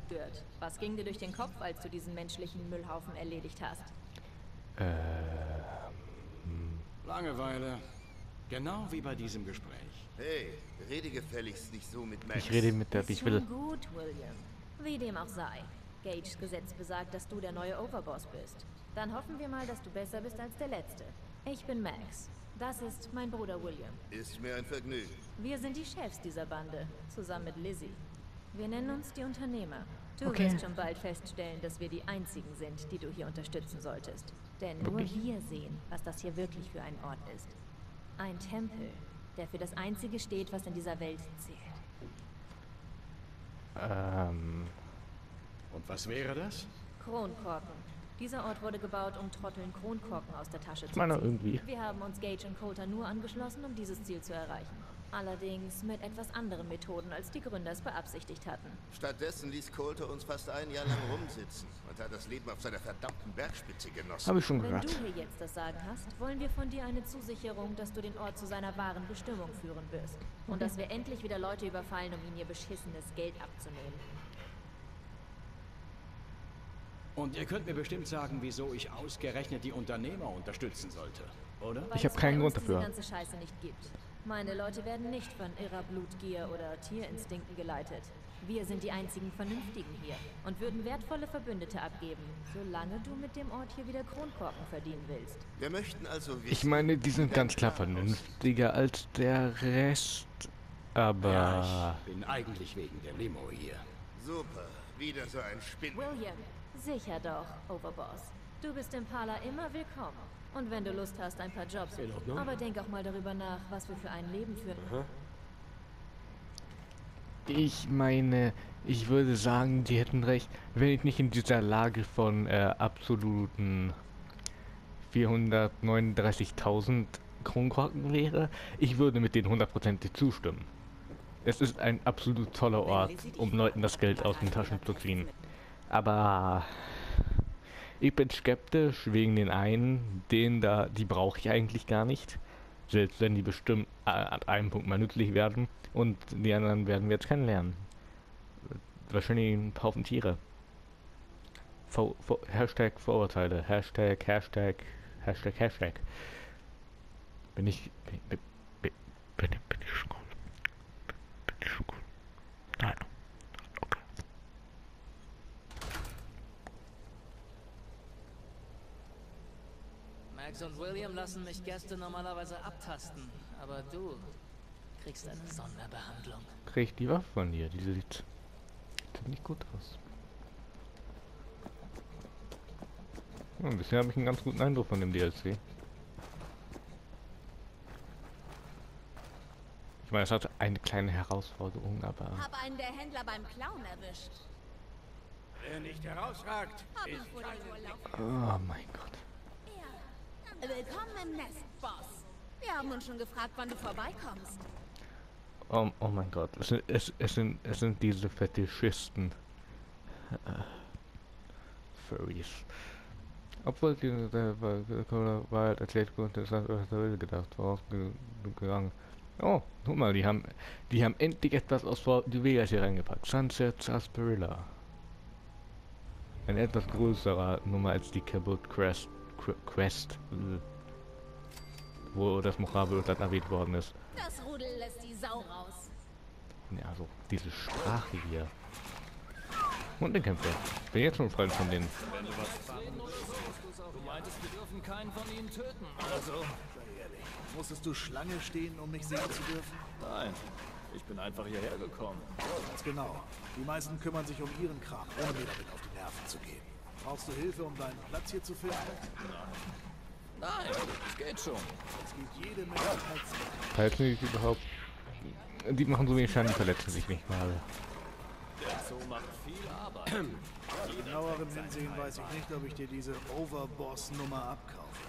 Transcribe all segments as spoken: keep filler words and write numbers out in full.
zerstört. Was ging dir durch den Kopf, als du diesen menschlichen Müllhaufen erledigt hast? Äh, Langeweile. Genau wie bei diesem Gespräch. Hey, rede gefälligst nicht so mit Max. ich rede mit der, Ist wie ich schon will. gut, William. Wie dem auch sei. Gages Gesetz besagt, dass du der neue Overboss bist. Dann hoffen wir mal, dass du besser bist als der Letzte. Ich bin Max. Das ist mein Bruder William. Ist mir ein Vergnügen. Wir sind die Chefs dieser Bande, zusammen mit Lizzie. Wir nennen uns die Unternehmer. Du Okay. wirst schon bald feststellen, dass wir die Einzigen sind, die du hier unterstützen solltest. Denn nur Wirklich? wir sehen, was das hier wirklich für ein Ort ist. Ein Tempel, der für das Einzige steht, was in dieser Welt zählt. Ähm, Und was wäre das? Kronkorken. Dieser Ort wurde gebaut, um Trotteln Kronkorken aus der Tasche zu meine, ziehen. irgendwie. Wir haben uns Gage und Coulter nur angeschlossen, um dieses Ziel zu erreichen. Allerdings mit etwas anderen Methoden, als die Gründer es beabsichtigt hatten. Stattdessen ließ Coulter uns fast ein Jahr lang rumsitzen und hat das Leben auf seiner verdammten Bergspitze genossen. habe ich schon Wenn gehört. du hier jetzt das Sagen hast, wollen wir von dir eine Zusicherung, dass du den Ort zu seiner wahren Bestimmung führen wirst. Und dass wir endlich wieder Leute überfallen, um ihnen ihr beschissenes Geld abzunehmen. Und ihr könnt mir bestimmt sagen, wieso ich ausgerechnet die Unternehmer unterstützen sollte, oder? Weil Ich hab es keinen bei uns Grund dafür. diese ganze Scheiße nicht gibt. Meine Leute werden nicht von irrer Blutgier oder Tierinstinkten geleitet. Wir sind die einzigen Vernünftigen hier und würden wertvolle Verbündete abgeben, solange du mit dem Ort hier wieder Kronkorken verdienen willst. Wir möchten also wissen, Ich meine, die sind ganz klar vernünftiger als der Rest. Aber Ja, ich bin eigentlich wegen der Limo hier. super, wieder so ein Spinn. William, sicher doch, Overboss. Du bist im Parler immer willkommen. Und wenn du Lust hast, ein paar Jobs. In Ordnung. Aber denk auch mal darüber nach, was wir für ein Leben führen. ich meine, ich würde sagen, die hätten recht, wenn ich nicht in dieser Lage von äh, absoluten vierhundertneununddreißigtausend Kronkorken wäre. Ich würde mit denen hundertprozentig zustimmen. Es ist ein absolut toller Ort, um Leuten das Geld aus den Taschen zu ziehen. Aber ich bin skeptisch wegen den einen, den da, die brauche ich eigentlich gar nicht. Selbst wenn die bestimmt äh, an einem Punkt mal nützlich werden. Und die anderen werden wir jetzt kennenlernen. Wahrscheinlich ein Haufen Tiere. Vor, vor, Hashtag Vorurteile. Hashtag, Hashtag, Hashtag, Hashtag. Bin ich, bin, bin, bin, bin, bin ich schon gut? Bin ich schon gut? Nein. Okay. Max und William lassen mich Gäste normalerweise abtasten, aber du kriegst eine Sonderbehandlung. Krieg ich die Waffe von dir? Die sieht ziemlich gut aus. Ja, bisher habe ich einen ganz guten Eindruck von dem D L C. Ich meine, es hat eine kleine Herausforderung, aber... Hab einen der Händler beim Clown erwischt. Wer nicht herausragt, Hab ihn vor den Urlaub. Oh mein Gott. Ja. Willkommen im Nest, Boss. Wir haben uns schon gefragt, wann du vorbeikommst. Oh, oh mein Gott. Es sind, es, es sind, es sind diese Fetischisten. Äh, Furries. Obwohl die, der war halt erklärt gut interessant, was der Will gedacht, vorausgegangen. Oh, guck mal, die haben, die haben endlich etwas aus die Vegas hier reingepackt. Sunset Sarsaparilla. Ein etwas größerer Nummer als die Cabot Crest, Quest, wo das Mojave dann erwähnt worden ist. Das Rudel lässt die Sau raus. Ja, so diese Sprache hier. Und den Kämpfer. Bin jetzt schon ein Freund von denen. Du meintest, wir dürfen keinen von ihnen töten, also... Musstest du Schlange stehen, um mich sehen zu dürfen? Nein, ich bin einfach hierher gekommen. Ganz genau. Die meisten kümmern sich um ihren Kram, ohne mir damit auf die Nerven zu gehen. Brauchst du Hilfe, um deinen Platz hier zu finden? Nein, es geht schon. Es gibt jede Möglichkeit. Falls nicht überhaupt. Die machen so wenig Schaden, die verletzen sich nicht mal. Der Zoo macht viel Arbeit. Bei genauerem Hinsehen weiß ich nicht, ob ich dir diese Overboss-Nummer abkaufe.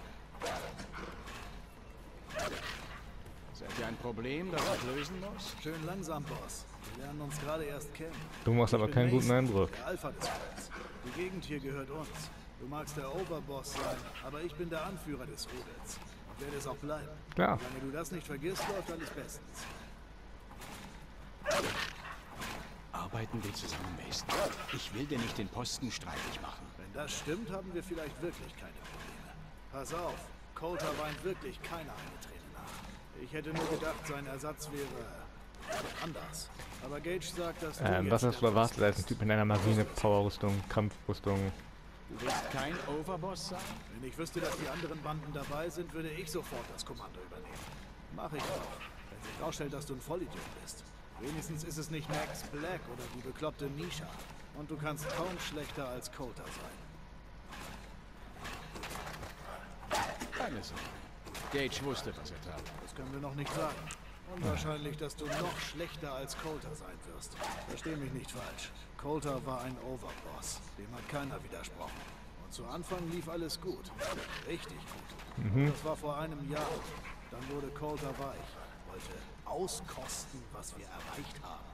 seid ihr ein Problem, das ich lösen muss? Schön langsam, Boss. Wir lernen uns gerade erst kennen. Du machst aber Ich bin keinen guten Mason, Eindruck. Der Alpha des Rudels. Die Gegend hier gehört uns. Du magst der Overboss sein, aber ich bin der Anführer des Rudels. Und werde es auch bleiben. Klar. Solange du das nicht vergisst, läuft alles bestens. arbeiten wir zusammen, Mason. Ich will dir nicht den Posten streitig machen. Wenn das stimmt, haben wir vielleicht wirklich keine Probleme. Pass auf, Coulter weint wirklich keine eine Träne nach. Ich hätte nur gedacht, sein Ersatz wäre anders. Aber Gage sagt, dass du Ähm, was hast du erwartet als ein Typ in einer Marine-Power-Rüstung, Kampfrüstung? Du willst kein Overboss sein? Wenn ich wüsste, dass die anderen Banden dabei sind, würde ich sofort das Kommando übernehmen. Mach ich auch, wenn sich rausstellt, dass du ein Vollidiot bist. Wenigstens ist es nicht Max Black oder die bekloppte Nisha. Und du kannst kaum schlechter als Coulter sein. Keine Sorge. Gage wusste, was er tat. Das können wir noch nicht sagen. Unwahrscheinlich, dass du noch schlechter als Coulter sein wirst. Versteh mich nicht falsch. Coulter war ein Overboss. Dem hat keiner widersprochen. Und zu Anfang lief alles gut. Richtig gut. Mhm. Das war vor einem Jahr. Dann wurde Coulter weich. Wollte auskosten, was wir erreicht haben.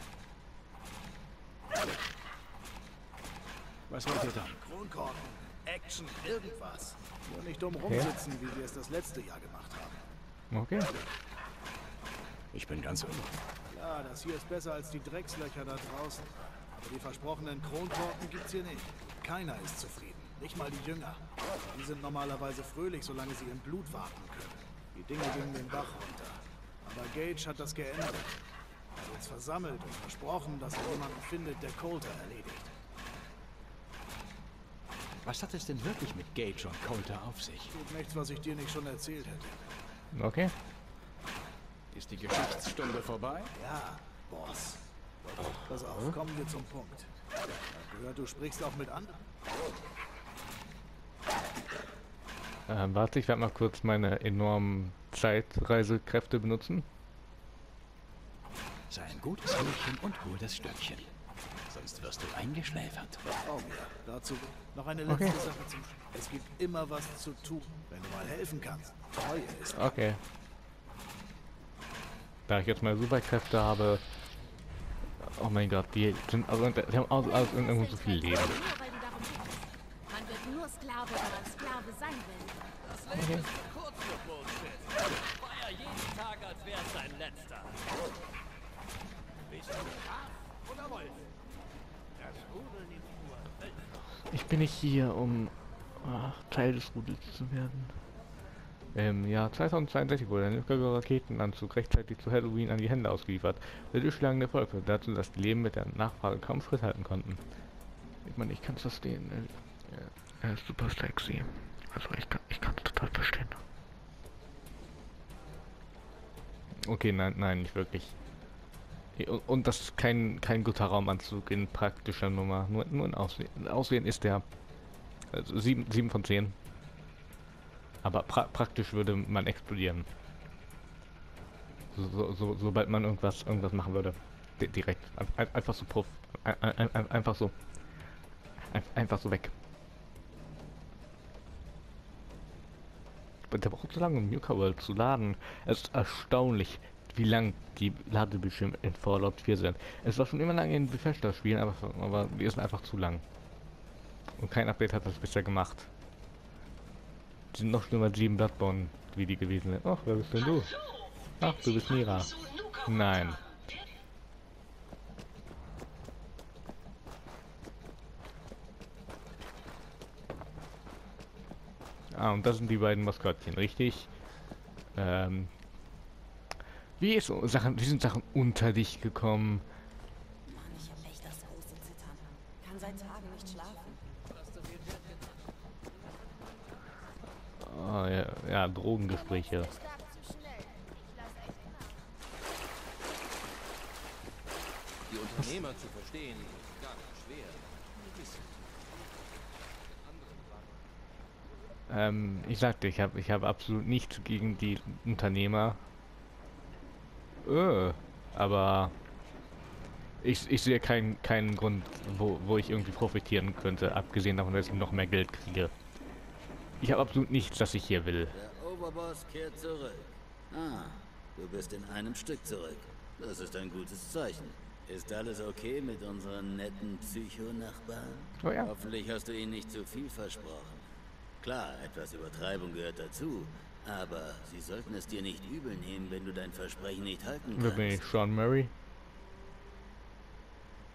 Was wollt ihr dann? Kronkorken, Action, irgendwas. Nur nicht dumm rumsitzen, wie wir es das letzte Jahr gemacht haben. Okay. Ich bin ganz ohr. Ja, das hier ist besser als die Dreckslöcher da draußen. Aber die versprochenen Kronkorken gibt's hier nicht. Keiner ist zufrieden. Nicht mal die Jünger. Die sind normalerweise fröhlich, solange sie im Blut warten können. Die Dinge gingen den Bach runter. Aber Gage hat das geändert. Er hat uns versammelt und versprochen, dass er jemanden findet, der Coulter erledigt. Was hat es denn wirklich mit Gage und Coulter auf sich? Tut nichts, was ich dir nicht schon erzählt hätte. Okay. Ist die Geschichtsstunde vorbei? Ja, Boss. Pass auf, kommen wir zum Punkt. Ich hab gehört, du sprichst auch mit anderen. Ähm, warte, ich werde mal kurz meine enormen Zeitreisekräfte benutzen. Sei ein gutes Mädchen und hol das Stöckchen. Sonst wirst du eingeschläfert. Vertrau mir. Dazu noch eine letzte Okay. Sache zum Schluss. Es gibt immer was zu tun, wenn du mal helfen kannst. Treue ist. Okay. Da ich jetzt mal Superkräfte habe. Oh mein Gott, die sind also die haben aus, aus irgendwo so viel Leben. Nur weil du darum bittest. Man wird nur Sklave, wenn man Sklave sein will. Das Leben ist zu kurz für Bullshit. Feier jeden Tag, als wäre es dein letzter. Bist du Schaf oder Wolf? Das Rudel nimmt nur Wölfe. Ich bin nicht hier, um ach, Teil des Rudels zu werden. Im Jahr zweitausendzweiundsechzig wurde ein nuklearer Raketenanzug rechtzeitig zu Halloween an die Hände ausgeliefert. Der durchschlagende Erfolg führte dazu, dass die Leben mit der Nachfrage kaum Schritt halten konnten. Ich meine, ich kann es verstehen. Er ist super sexy. Also ich kann ich kann es total verstehen. Okay, nein, nein, nicht wirklich. Und, und das ist kein kein guter Raumanzug in praktischer Nummer. Nur nur ein Aussehen. Aussehen ist der also sieben, sieben von zehn. Aber pra praktisch würde man explodieren. So, so, so, sobald man irgendwas irgendwas machen würde. D direkt. Ein einfach so puff. Ein ein ein einfach so. Ein einfach so weg. Der braucht so lange, um Nuka World zu laden. Es ist erstaunlich, wie lang die Ladebildschirme in Fallout vier sind. Es war schon immer lange in Bethesda spielen, aber, aber die sind einfach zu lang. Und kein Update hat das bisher gemacht. Die sind noch schlimmer als sieben Bloodborne, wie die gewesen sind. Ach, wer bist denn du? Ach, du bist Mira. Nein. Ah, und das sind die beiden Maskottchen, richtig? Ähm. Wie ist so Sachen, wie sind Sachen unter dich gekommen? Mann, ich hab echt das große Zittern. Kann seit Tagen nicht schlafen. Oh, ja, ja, Drogengespräche. Die Unternehmer zu verstehen, ist gar nicht schwer. Ähm, ich sagte, ich habe ich habe absolut nichts gegen die Unternehmer. Äh, aber ich, ich sehe keinen keinen Grund, wo, wo ich irgendwie profitieren könnte, abgesehen davon, dass ich noch mehr Geld kriege. Ich habe absolut nichts, das ich hier will. Der Oberboss kehrt zurück. Ah, du bist in einem Stück zurück. Das ist ein gutes Zeichen. Ist alles okay mit unseren netten Psycho-Nachbarn? Oh ja. Hoffentlich hast du ihnen nicht zu viel versprochen. Klar, etwas Übertreibung gehört dazu, aber sie sollten es dir nicht übel nehmen, wenn du dein Versprechen nicht halten Wer bin ich? kannst. Sean Murray?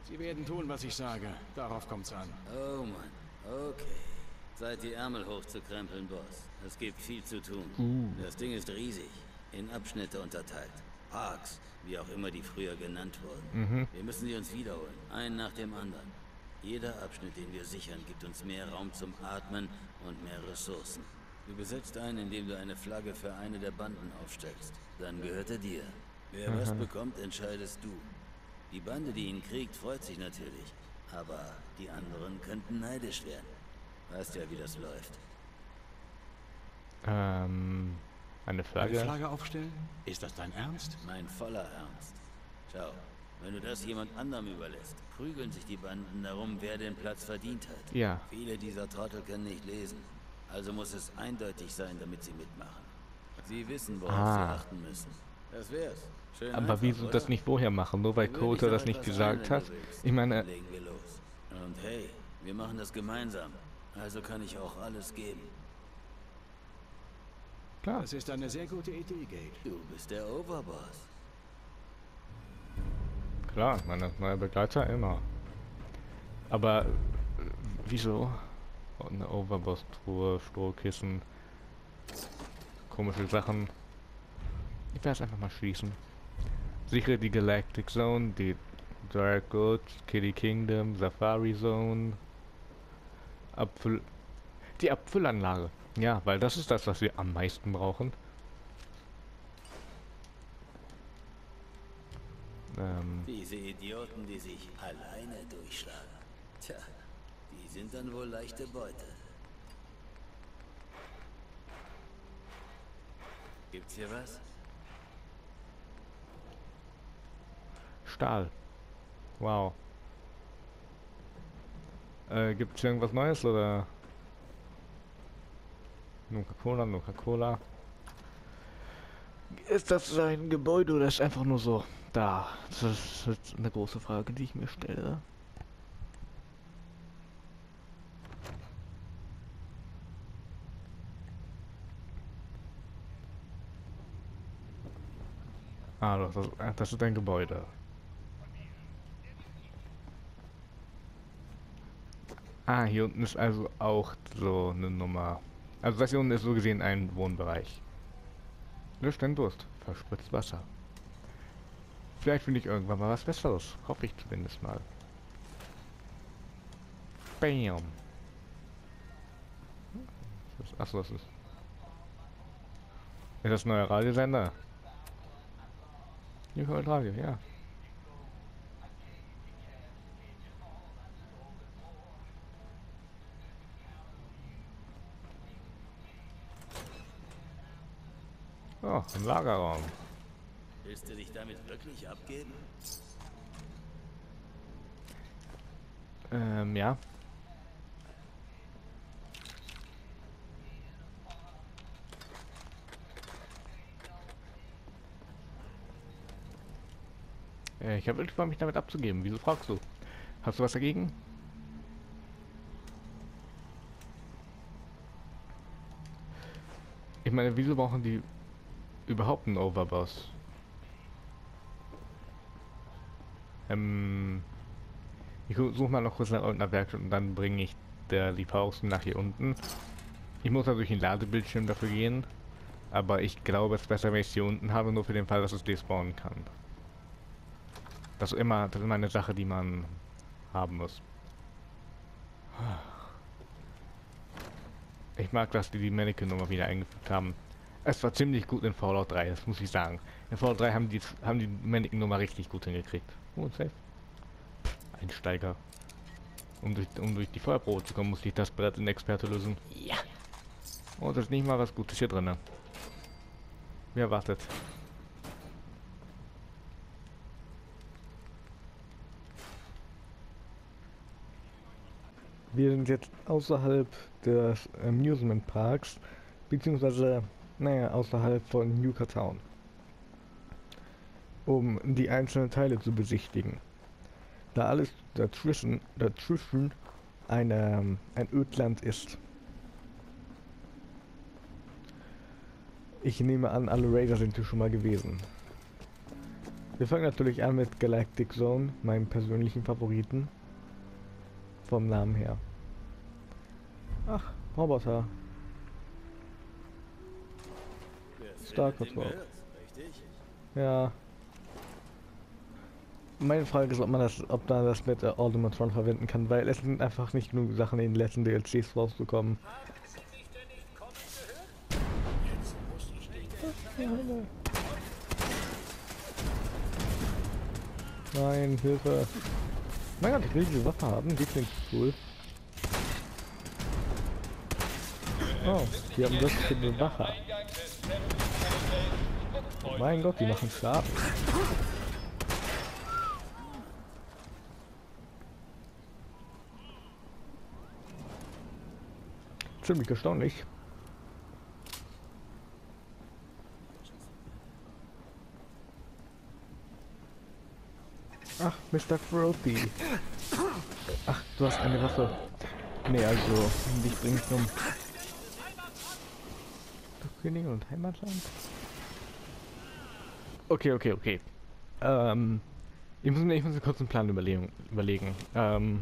Sie werden tun, was ich sage. Darauf kommt's an. Oh Mann, okay. Seid die Ärmel hochzukrempeln, Boss. Es gibt viel zu tun. Uh. Das Ding ist riesig, in Abschnitte unterteilt. Parks, wie auch immer die früher genannt wurden. Mhm. Wir müssen sie uns wiederholen, einen nach dem anderen. Jeder Abschnitt, den wir sichern, gibt uns mehr Raum zum Atmen und mehr Ressourcen. Du besetzt einen, indem du eine Flagge für eine der Banden aufstellst. Dann gehört er dir. Wer mhm. was bekommt, entscheidest du. Die Bande, die ihn kriegt, freut sich natürlich. Aber die anderen könnten neidisch werden. Weißt ja, wie das läuft. Ähm, eine Flagge? Eine Flagge aufstellen? Ist das dein Ernst? Mein voller Ernst. Schau, wenn du das jemand anderem überlässt, prügeln sich die Banden darum, wer den Platz verdient hat. Ja. Viele dieser Trottel können nicht lesen. Also muss es eindeutig sein, damit sie mitmachen. Sie wissen, worauf ah. sie achten müssen. Das wär's. Schön Aber einfach, wieso oder? das nicht vorher machen? Nur weil Coulter das nicht gesagt hat? Ich meine... Dann legen wir los. Und hey, wir machen das gemeinsam. Also kann ich auch alles geben. Klar. Das ist eine sehr gute Idee, Gage. Du bist der Overboss. Klar, meine neue Begleiter immer. Aber äh, wieso? Eine Overboss-Truhe, Strohkissen, komische Sachen. Ich werde es einfach mal schließen. Sichere die Galactic Zone, die Dark Goods, Kitty Kingdom, Safari Zone, Abfüll... Die Abfüllanlage. Ja, weil das ist das, was wir am meisten brauchen. Ähm... Diese Idioten, die sich alleine durchschlagen. Tja, die sind dann wohl leichte Beute. Gibt's hier was? Stahl. Wow. Äh, gibt's hier irgendwas Neues oder? Nuka-Cola, Nuka-Cola. Ist das ein Gebäude oder ist einfach nur so da? Das ist jetzt eine große Frage, die ich mir stelle. Ah, doch, das, das ist ein Gebäude. Ah, hier unten ist also auch so eine Nummer. Also das hier unten ist so gesehen ein Wohnbereich. Löscht den Durst, verspritzt Wasser. Vielleicht finde ich irgendwann mal was Besseres. Hoffe ich zumindest mal. Bam. Achso, das ist... Ist das ein neuer Radiosender? New World Radio, ja. Oh, ein Lagerraum. Willst du dich damit wirklich abgeben? Ähm, ja. Äh, ich habe wirklich vor, mich damit abzugeben. Wieso fragst du? Hast du was dagegen? Ich meine, wieso brauchen die überhaupt einen Overboss? Ähm, ich suche mal noch kurz nach irgendeiner Werkstatt und dann bringe ich der Lieferaußen nach hier unten. Ich muss natürlich den Ladebildschirm dafür gehen, aber ich glaube, es ist besser, wenn ich es hier unten habe, nur für den Fall, dass es despawnen kann. Das ist immer, das ist immer eine Sache, die man haben muss. Ich mag, dass die die Mannequin-Nummer wieder eingefügt haben. Es war ziemlich gut in Fallout drei, das muss ich sagen. In Fallout drei haben die haben die Mannequin-Nummer richtig gut hingekriegt. Oh, safe. Einsteiger. Um durch, um durch die Feuerprobe zu kommen, muss ich das Brett in Experte lösen. Ja. Oh, das ist nicht mal was Gutes hier drin. Wie erwartet. Wir sind jetzt außerhalb des Amusement Parks, beziehungsweise, naja, außerhalb von Yucca Town, um die einzelnen Teile zu besichtigen. Da alles dazwischen, dazwischen eine, ein Ödland ist. Ich nehme an, alle Raider sind hier schon mal gewesen. Wir fangen natürlich an mit Galactic Zone, meinem persönlichen Favoriten. Vom Namen her. Ach, Roboter. Star Control. Ja. Meine Frage ist, ob man das, ob man das mit äh, Automatron verwenden kann, weil es sind einfach nicht genug Sachen in den letzten D L Cs rausgekommen. Nein, Hilfe. Mein Gott, ich will diese Waffe haben, die klingt cool. Oh, die haben wirklich eine Bewacher. Oh mein Gott, die machen Schaden. Ziemlich erstaunlich. Ach, Mister Frothy. Ach, du hast eine Waffe. Nee, also, dich bringt um. König und Heimatland? Okay, okay, okay. Ähm, ich muss mir, ich muss mir kurz einen Plan überlegen. überlegen. Ähm,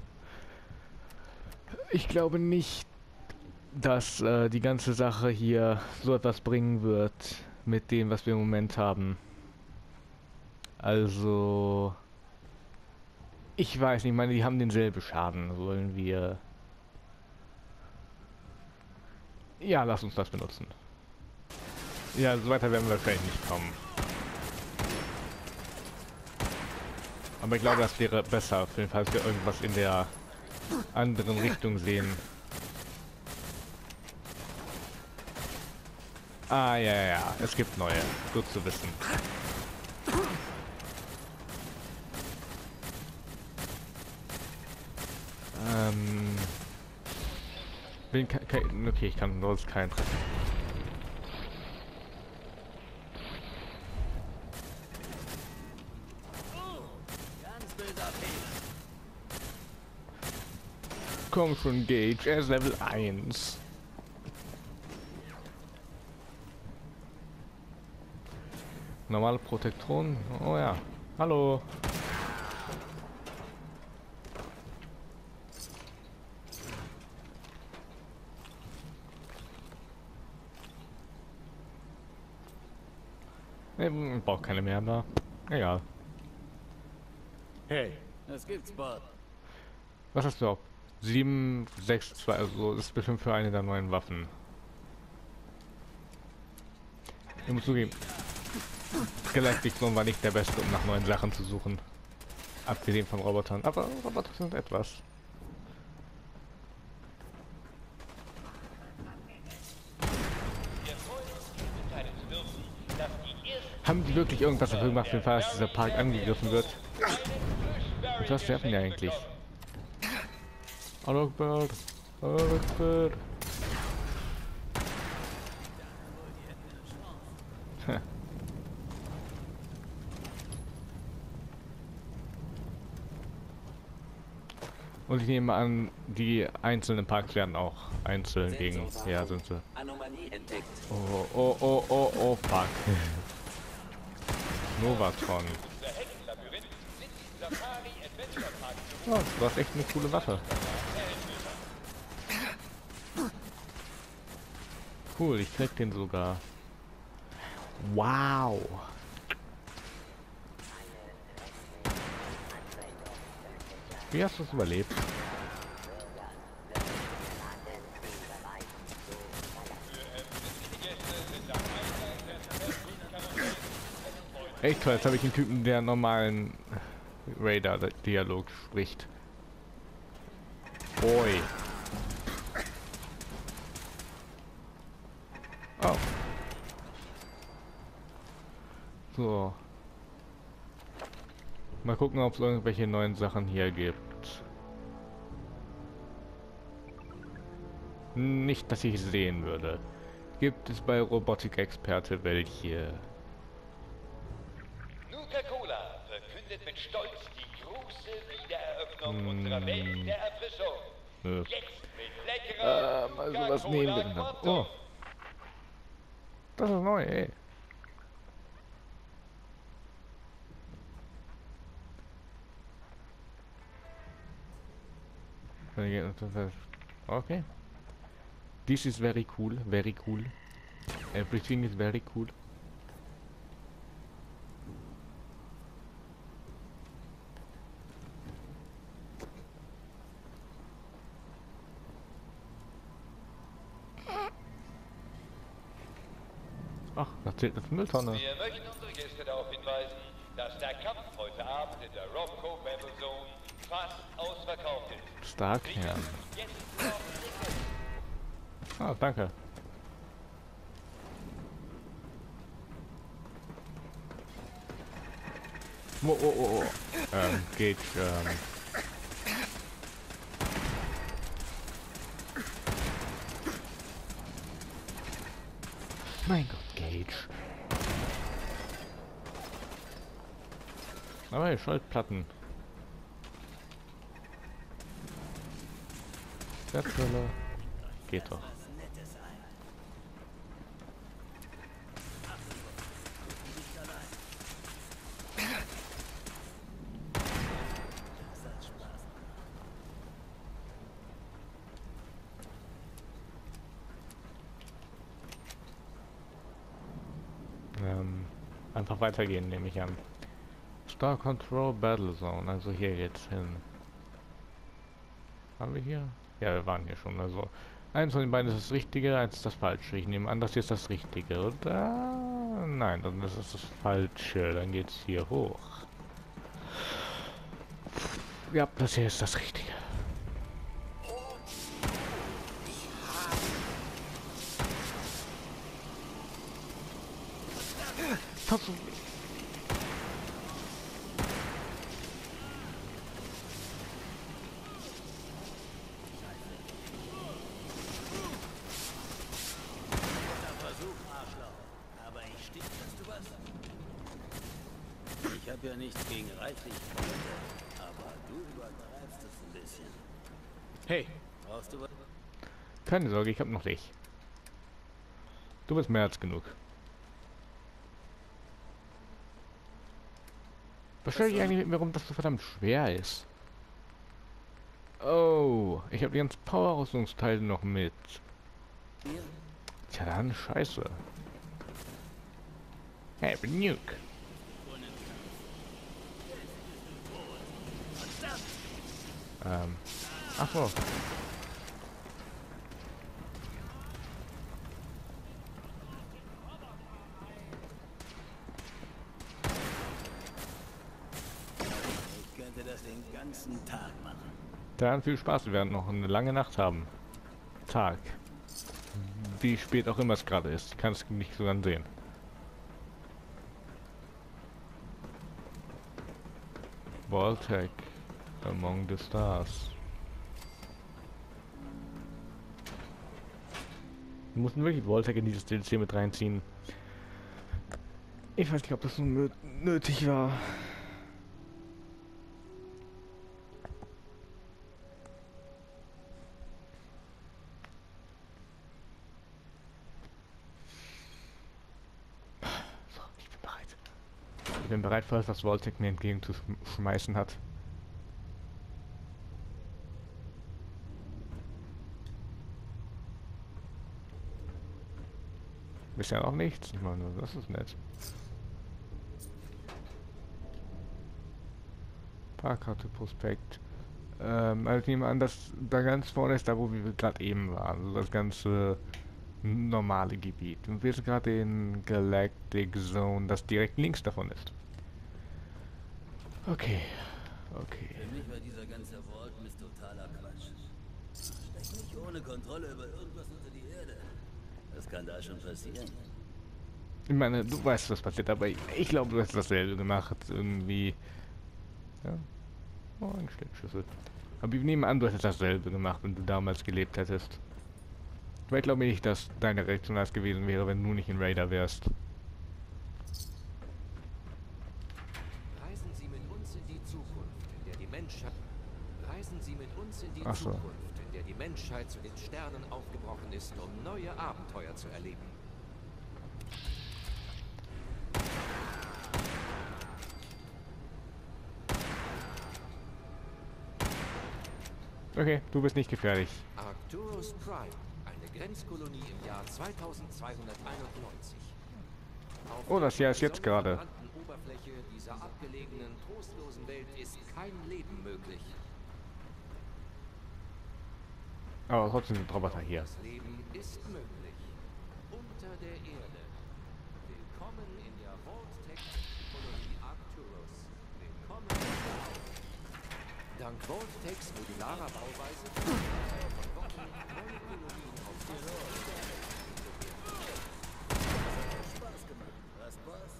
ich glaube nicht, dass äh, die ganze Sache hier so etwas bringen wird mit dem, was wir im Moment haben. Also, ich weiß nicht, ich meine, die haben denselben Schaden. Wollen wir... Ja, lass uns das benutzen. Ja, so weiter werden wir wahrscheinlich nicht kommen. Aber ich glaube, das wäre besser, falls wir irgendwas in der anderen Richtung sehen. Ah, ja, ja, ja, es gibt neue. Gut zu wissen. Ähm... Bin kein... Okay, ich kann sonst keinen treffen. Komm schon, Gage, er ist Level eins. Normale Protektoren? Oh ja. Hallo. Ich brauche keine mehr, aber egal. Hey, was gibt's, Bart? Was hast du auch? sieben, sechs, zwei, also das ist bestimmt für eine der neuen Waffen. Ich muss zugeben, Galactic Zone war nicht der beste, um nach neuen Sachen zu suchen. Abgesehen von Robotern. Aber Roboter sind etwas. Haben die wirklich irgendwas dafür gemacht, für den Fall, dass dieser Park angegriffen wird? Und was werfen die eigentlich? Hallo Bird, hallo Bird. Und ich nehme an, die einzelnen Parks werden auch einzeln gegen. Ja, sind sie. Oh, oh, oh, oh, oh, fuck. Novatron. Oh, du hast echt eine coole Waffe. Cool, ich krieg den sogar. Wow. Wie hast du es überlebt? Echt toll, jetzt habe ich einen Typen, der normalen Radar-Dialog spricht. Oi. Oh. So. Mal gucken, ob es irgendwelche neuen Sachen hier gibt. Nicht, dass ich sehen würde. Gibt es bei Robotik-Experte welche? Nuka-Cola verkündet mit Stolz die große Wiedereröffnung hm. unserer Welt der Erfrischung. Nö. Jetzt mit leckerer äh, mal sowas nehmen wir dann. Oh. Das ist neu, ey. Okay. This is very cool, very cool. Everything is very cool. Ach, da zählt eine Mülltonne. Wir möchten unsere Gäste darauf hinweisen, dass der Kampf heute Abend in der Robco Battle Zone fast ausverkauft ist. Stark, ja. Ah, danke. Oh, oh, oh, oh. Ähm, geht, ähm... Mein Gott, Gage. Aber hey, Schaltplatten. Wertvoller. Geht doch. Ähm, einfach weitergehen, nehme ich an. Star Control Battle Zone, also hier geht's hin. Haben wir hier? Ja, wir waren hier schon, also eins von den beiden ist das Richtige, eins ist das Falsche. Ich nehme an, das hier ist das Richtige, oder? Nein, dann ist es das Falsche, dann geht's hier hoch. Ja, das hier ist das Richtige. Ich habe ja nichts gegen reichlich, aber du übertreibst es ein bisschen. Hey, brauchst du was? Keine Sorge, ich habe noch dich. Du bist mehr als genug. Was stelle ich eigentlich mit mir rum, dass so verdammt schwer ist? Oh, ich habe die ganzen Power-Rüstungsteile noch mit. Tja, dann scheiße. Hey, bin Nuke. Ähm, ach so. Ich könnte das den ganzen Tag machen. Dann viel Spaß, wir werden noch eine lange Nacht haben. Tag. Wie spät auch immer es gerade ist. Ich kann es nicht so ganz sehen. Vault-Tec. Among the Stars. Wir mussten wirklich Vault-Tec in dieses D L C mit reinziehen. Ich weiß nicht, ob das so nötig war. So, ich bin bereit. Ich bin bereit, falls das Vault-Tec mir entgegenzuschmeißen hat. Bisher auch nichts. Ich meine, das ist nett. Fahrkarte, Prospekt. Ähm, also ich nehme an, dass da ganz vorne ist da, wo wir gerade eben waren. Also das ganze normale Gebiet. Und wir sind gerade in Galactic Zone, das direkt links davon ist. Okay. Okay. Für mich war dieser ganze Vault Mist totaler Quatsch. Steck nicht ohne Kontrolle über irgendwas unter die Erde. Das kann da schon passieren. Ich meine, du weißt, was passiert, aber ich, ich glaube, du hast dasselbe gemacht. Irgendwie. Ja. Oh, ein Schnittschüssel. Aber ich nehme an, du hättest dasselbe gemacht, wenn du damals gelebt hättest. Aber ich glaube nicht, dass deine Reaktion als gewesen wäre, wenn du nicht ein Raider wärst. Reisen Sie mit uns in die Zukunft, in der die Menschheit. Reisen Sie mit uns in die Ach so. Zukunft, in der die Menschheit zu den Sternen aufgebrochen ist, um neue Abenteuer zu erleben. Okay, du bist nicht gefährlich. Arcturus Prime, eine Grenzkolonie im Jahr zweitausendzweihunderteinundneunzig. Auf Oh, das Jahr ist der jetzt gerade. sonnenverbrannten Oberfläche dieser abgelegenen, trostlosen Welt ist kein Leben möglich. Aber trotzdem sind Roboter hier. Das Leben ist möglich. Unter der Erde. Willkommen in der Vault-Tec-Kolonie Arcturus. Willkommen in der Haut. Dank Vault-Tecs modularer Bauweise von Wochen neue Kolonien auf der Erde. Spaß gemacht. Was, Boss?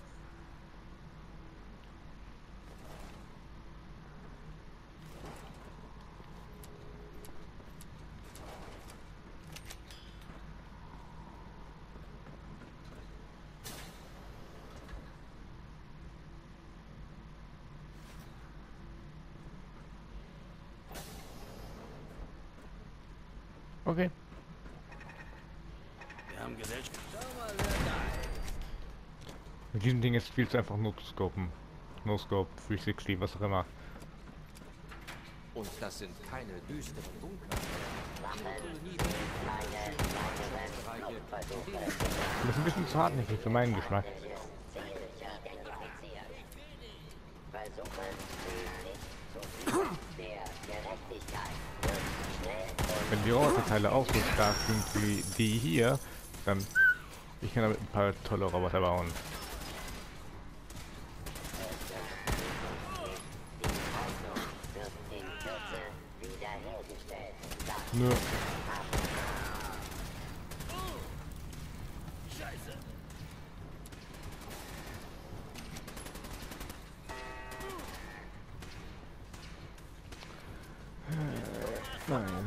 Okay. Wir haben Gesellschaft. Mit diesem Ding ist viel zu einfach No-Scopen. No-Scope, dreihundertsechzig, was auch immer. Und das sind keine düsteren Bunker. Das ist ein bisschen zu hartnäckig für meinen Geschmack. Wenn die Roboterteile auch so stark sind wie die hier, dann ich kann damit ein paar tolle Roboter bauen. Nö. Nein.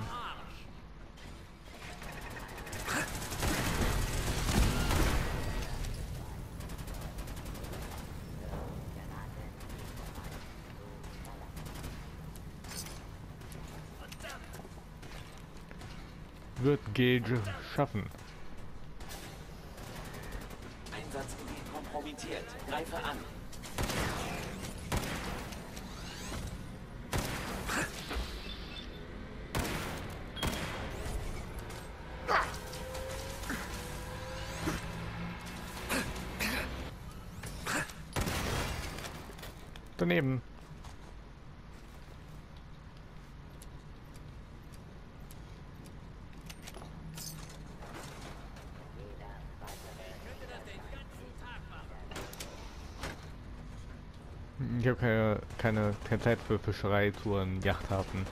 Wird Gage schaffen. Einsatzgebiet kompromittiert. Greife an. Daneben. Ich habe keine, keine, keine Zeit für Fischereitouren, Yachthafen.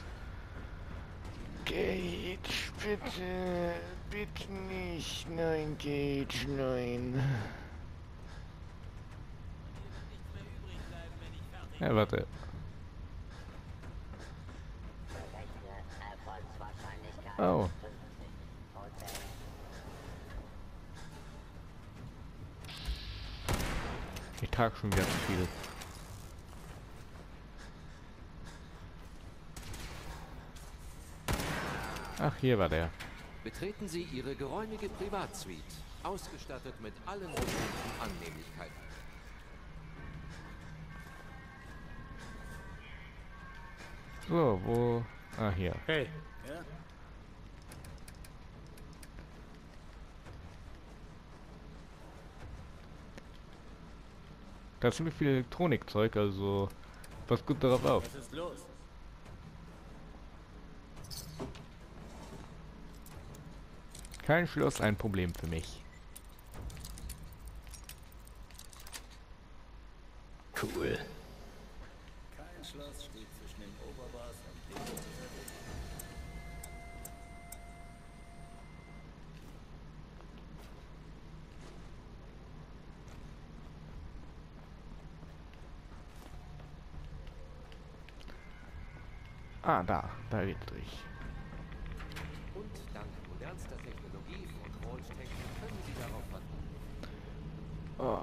Gage, bitte, bitte nicht, nein, Gage, nein. Ja, warte. Oh. Ich trage schon wieder zu viel. Ach, hier war der. Betreten Sie Ihre geräumige Privatsuite, ausgestattet mit allen bekannten Annehmlichkeiten. So, wo... Ah, hier. Hey. Ja? Da ist ziemlich viel Elektronikzeug, also... Pass gut darauf auf. Was ist los? Kein Schloss, ein Problem für mich. Cool. Kein Schloss steht zwischen dem Oberboss und dem Unterschied. Ah, da. Da geht's durch. Und dank modernster Technologie von Vault-Tec können Sie darauf handeln. Oh.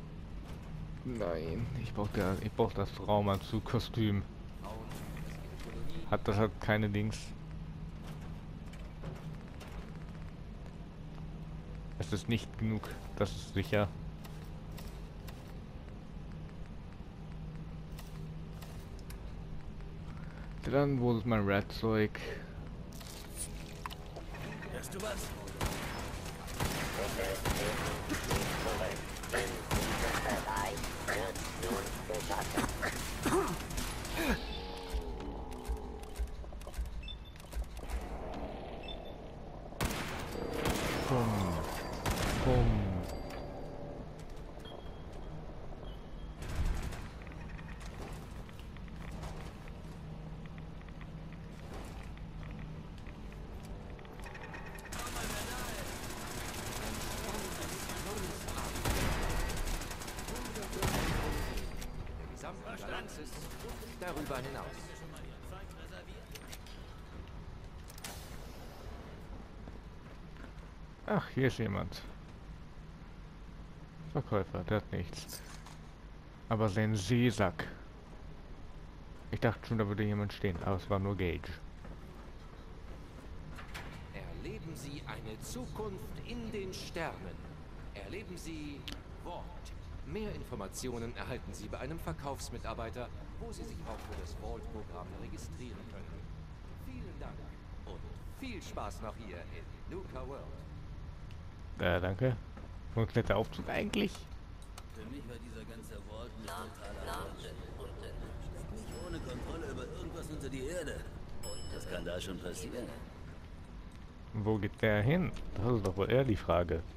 Nein, ich brauch der, ich brauch das Raumanzug-Kostüm. Hat das hat keine Dings. Es ist nicht genug, das ist sicher. Dann, wo ist mein Red-Zeug? Hörst du was? Bumm. Bumm. Galaxis darüber hinaus. Ach, hier ist jemand. Verkäufer, der hat nichts. Aber sein Seesack. Ich dachte schon, da würde jemand stehen, aber es war nur Gage. Erleben Sie eine Zukunft in den Sternen. Erleben Sie Wort. Mehr Informationen erhalten Sie bei einem Verkaufsmitarbeiter, wo Sie sich auch für das Vault-Programm registrieren können. Vielen Dank und viel Spaß noch hier in Nuka World. Ja, danke. Funktioniert der Aufzug eigentlich? Für mich war dieser ganze Vault ein totaler Nicht ohne Kontrolle über irgendwas unter die Erde. Was kann da schon passieren? Wo geht der hin? Das ist doch wohl eher die Frage.